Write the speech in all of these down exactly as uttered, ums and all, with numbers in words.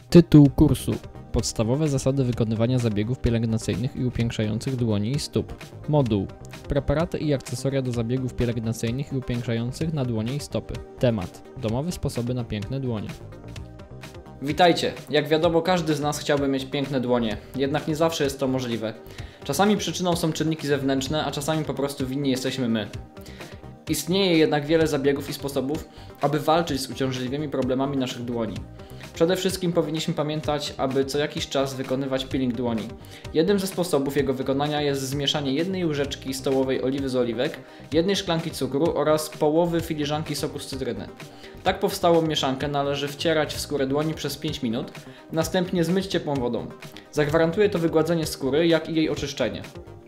Tytuł kursu: Podstawowe zasady wykonywania zabiegów pielęgnacyjnych i upiększających dłoni i stóp. Moduł: Preparaty i akcesoria do zabiegów pielęgnacyjnych i upiększających na dłonie i stopy. Temat: domowe sposoby na piękne dłonie. Witajcie! Jak wiadomo, każdy z nas chciałby mieć piękne dłonie, jednak nie zawsze jest to możliwe. Czasami przyczyną są czynniki zewnętrzne, a czasami po prostu winni jesteśmy my. Istnieje jednak wiele zabiegów i sposobów, aby walczyć z uciążliwymi problemami naszych dłoni. Przede wszystkim powinniśmy pamiętać, aby co jakiś czas wykonywać peeling dłoni. Jednym ze sposobów jego wykonania jest zmieszanie jednej łyżeczki stołowej oliwy z oliwek, jednej szklanki cukru oraz połowy filiżanki soku z cytryny. Tak powstałą mieszankę należy wcierać w skórę dłoni przez pięć minut, następnie zmyć ciepłą wodą. Zagwarantuje to wygładzenie skóry, jak i jej oczyszczenie.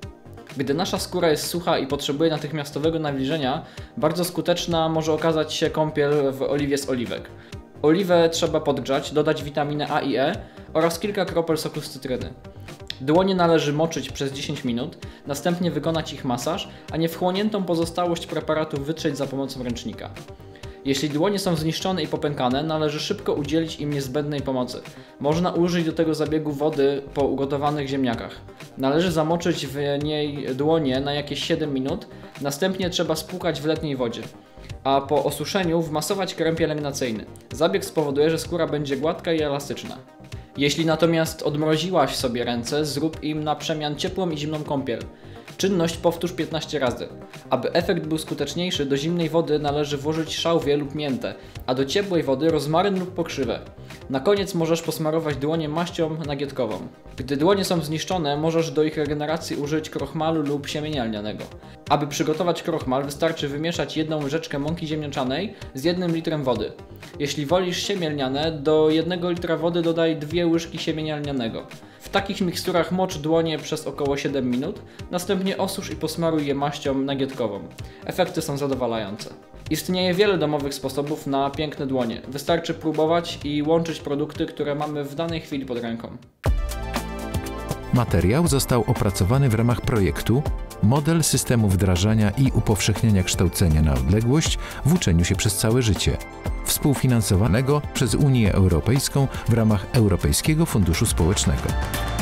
Gdy nasza skóra jest sucha i potrzebuje natychmiastowego nawilżenia, bardzo skuteczna może okazać się kąpiel w oliwie z oliwek. Oliwę trzeba podgrzać, dodać witaminę A i E oraz kilka kropel soku z cytryny. Dłonie należy moczyć przez dziesięć minut, następnie wykonać ich masaż, a niewchłoniętą pozostałość preparatu wytrzeć za pomocą ręcznika. Jeśli dłonie są zniszczone i popękane, należy szybko udzielić im niezbędnej pomocy. Można użyć do tego zabiegu wody po ugotowanych ziemniakach. Należy zamoczyć w niej dłonie na jakieś siedem minut, następnie trzeba spłukać w letniej wodzie, a po osuszeniu wmasować krem pielęgnacyjny. Zabieg spowoduje, że skóra będzie gładka i elastyczna. Jeśli natomiast odmroziłaś sobie ręce, zrób im na przemian ciepłą i zimną kąpiel. Czynność powtórz piętnaście razy. Aby efekt był skuteczniejszy, do zimnej wody należy włożyć szałwię lub miętę, a do ciepłej wody rozmaryn lub pokrzywę. Na koniec możesz posmarować dłonie maścią nagietkową. Gdy dłonie są zniszczone, możesz do ich regeneracji użyć krochmalu lub siemienia lnianego. Aby przygotować krochmal, wystarczy wymieszać jedną łyżeczkę mąki ziemniaczanej z jednym litrem wody. Jeśli wolisz siemię lniane, do jednego litra wody dodaj dwie łyżki siemienia lnianego. W takich miksturach mocz dłonie przez około siedem minut, następnie osusz i posmaruj je maścią nagietkową. Efekty są zadowalające. Istnieje wiele domowych sposobów na piękne dłonie. Wystarczy próbować i łączyć produkty, które mamy w danej chwili pod ręką. Materiał został opracowany w ramach projektu Model systemu wdrażania i upowszechniania kształcenia na odległość w uczeniu się przez całe życie, współfinansowanego przez Unię Europejską w ramach Europejskiego Funduszu Społecznego.